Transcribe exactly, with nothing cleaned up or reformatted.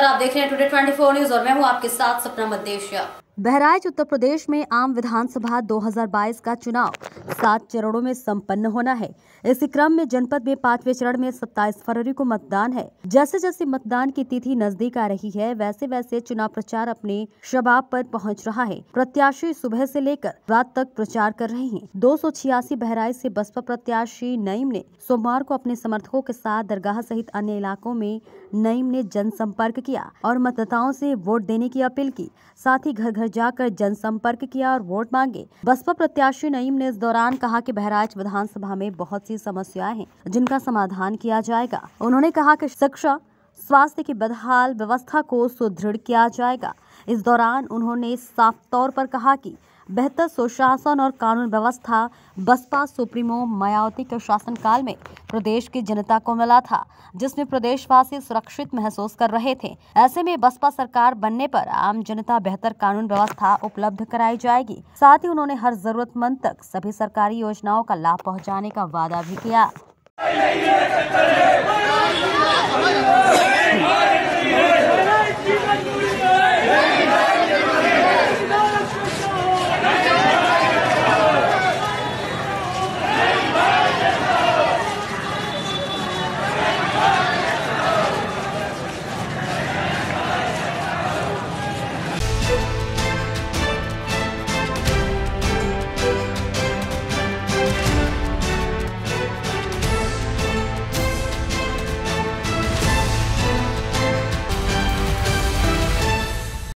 नमस्कार, आप देख रहे हैं टुडे ट्वेंटी फोर न्यूज और मैं हूं आपके साथ सपना मदेशिया। बहराइच उत्तर प्रदेश में आम विधानसभा दो हज़ार बाईस का चुनाव सात चरणों में संपन्न होना है। इसी क्रम में जनपद में पांचवें चरण में सत्ताईस फरवरी को मतदान है। जैसे जैसे मतदान की तिथि नजदीक आ रही है, वैसे वैसे चुनाव प्रचार अपने शबाब पर पहुंच रहा है। प्रत्याशी सुबह से लेकर रात तक प्रचार कर रहे हैं। दो सौ छियासी बहराइच से बसपा प्रत्याशी नईम ने सोमवार को अपने समर्थकों के साथ दरगाह सहित अन्य इलाकों में नईम ने जनसंपर्क किया और मतदाताओं से वोट देने की अपील की। साथ ही घर घर जाकर जनसंपर्क किया और वोट मांगे। बसपा प्रत्याशी नईम ने इस दौरान कहा कि बहराइच विधानसभा में बहुत सी समस्याएं हैं जिनका समाधान किया जाएगा। उन्होंने कहा कि शिक्षा, स्वास्थ्य की बदहाल व्यवस्था को सुदृढ़ किया जाएगा। इस दौरान उन्होंने साफ तौर पर कहा कि बेहतर सुशासन और कानून व्यवस्था बसपा सुप्रीमो मायावती के शासनकाल में प्रदेश की जनता को मिला था, जिसमें प्रदेशवासी सुरक्षित महसूस कर रहे थे। ऐसे में बसपा सरकार बनने पर आम जनता बेहतर कानून व्यवस्था उपलब्ध कराई जाएगी। साथ ही उन्होंने हर जरूरतमंद तक सभी सरकारी योजनाओं का लाभ पहुंचाने का वादा भी किया।